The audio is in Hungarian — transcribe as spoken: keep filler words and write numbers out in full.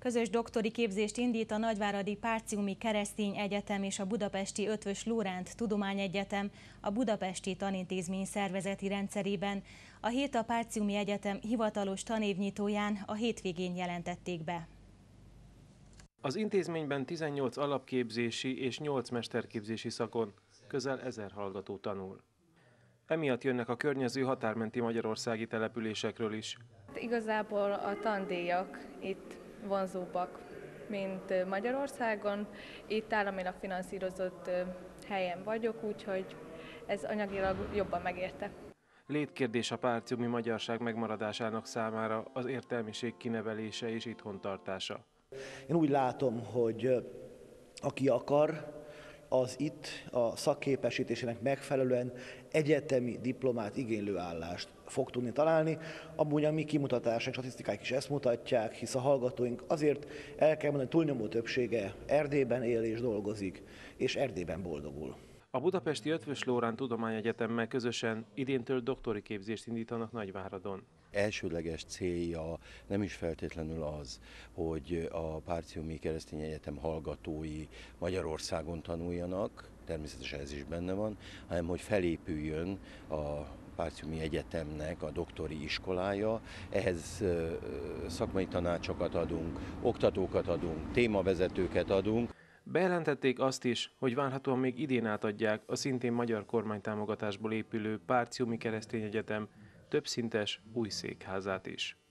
Közös doktori képzést indít a nagyváradi Párciumi Keresztény Egyetem és a budapesti Eötvös Loránd Tudományegyetem a budapesti tanintézmény szervezeti rendszerében. A hét a Párciumi Egyetem hivatalos tanévnyitóján a hétvégén jelentették be. Az intézményben tizennyolc alapképzési és nyolc mesterképzési szakon közel ezer hallgató tanul. Emiatt jönnek a környező határmenti magyarországi településekről is. Igazából a tandíjak itt vonzóbbak, mint Magyarországon. Itt államilag finanszírozott helyen vagyok, úgyhogy ez anyagilag jobban megérte. Létkérdés a párciumi magyarság megmaradásának számára az értelmiség kinevelése és itthontartása. Én úgy látom, hogy aki akar, az itt a szakképesítésének megfelelően egyetemi diplomát igénylő állást fog tudni találni. Amúgy a mi kimutatásaink, statisztikák is ezt mutatják, hisz a hallgatóink azért el kell mondani, túlnyomó többsége Erdélyben él és dolgozik, és Erdélyben boldogul. A budapesti Eötvös Loránd Tudományegyetemmel közösen idéntől doktori képzést indítanak Nagyváradon. Elsődleges célja nem is feltétlenül az, hogy a Párciumi Keresztény Egyetem hallgatói Magyarországon tanuljanak, természetesen ez is benne van, hanem hogy felépüljön a Párciumi Egyetemnek a doktori iskolája. Ehhez szakmai tanácsokat adunk, oktatókat adunk, témavezetőket adunk. Bejelentették azt is, hogy várhatóan még idén átadják a szintén magyar kormánytámogatásból épülő Párciumi Keresztény Egyetem többszintes új székházát is.